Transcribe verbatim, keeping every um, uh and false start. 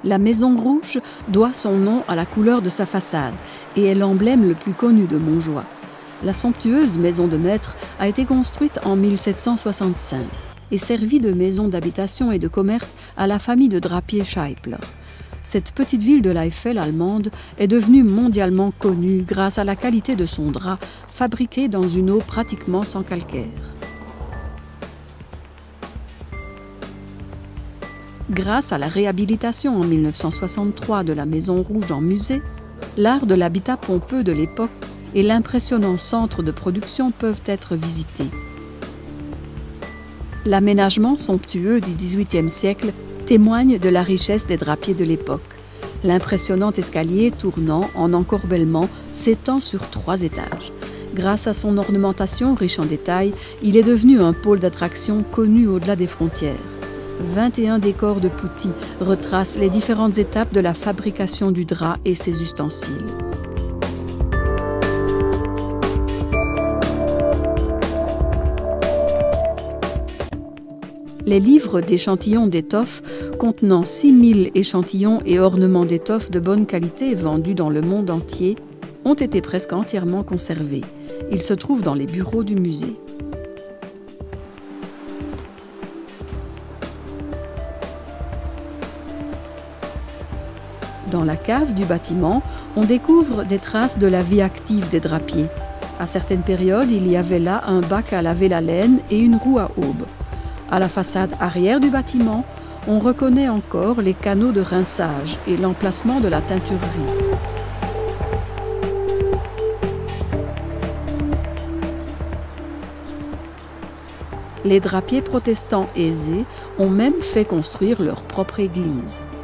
La Maison Rouge doit son nom à la couleur de sa façade et est l'emblème le plus connu de Montjoie. La somptueuse maison de maître a été construite en mille sept cent soixante-cinq et servit de maison d'habitation et de commerce à la famille de drapiers Scheibler. Cette petite ville de l'Eifel allemande est devenue mondialement connue grâce à la qualité de son drap, fabriqué dans une eau pratiquement sans calcaire. Grâce à la réhabilitation en mille neuf cent soixante-trois de la Maison Rouge en musée, l'art de l'habitat pompeux de l'époque et l'impressionnant centre de production peuvent être visités. L'aménagement somptueux du dix-huitième siècle témoigne de la richesse des drapiers de l'époque. L'impressionnant escalier tournant en encorbellement s'étend sur trois étages. Grâce à son ornementation riche en détails, il est devenu un pôle d'attraction connu au-delà des frontières. vingt et un décors de Pouty retracent les différentes étapes de la fabrication du drap et ses ustensiles. Les livres d'échantillons d'étoffes contenant six mille échantillons et ornements d'étoffes de bonne qualité vendus dans le monde entier ont été presque entièrement conservés. Ils se trouvent dans les bureaux du musée. Dans la cave du bâtiment, on découvre des traces de la vie active des drapiers. À certaines périodes, il y avait là un bac à laver la laine et une roue à aube. À la façade arrière du bâtiment, on reconnaît encore les canaux de rinçage et l'emplacement de la teinturerie. Les drapiers protestants aisés ont même fait construire leur propre église.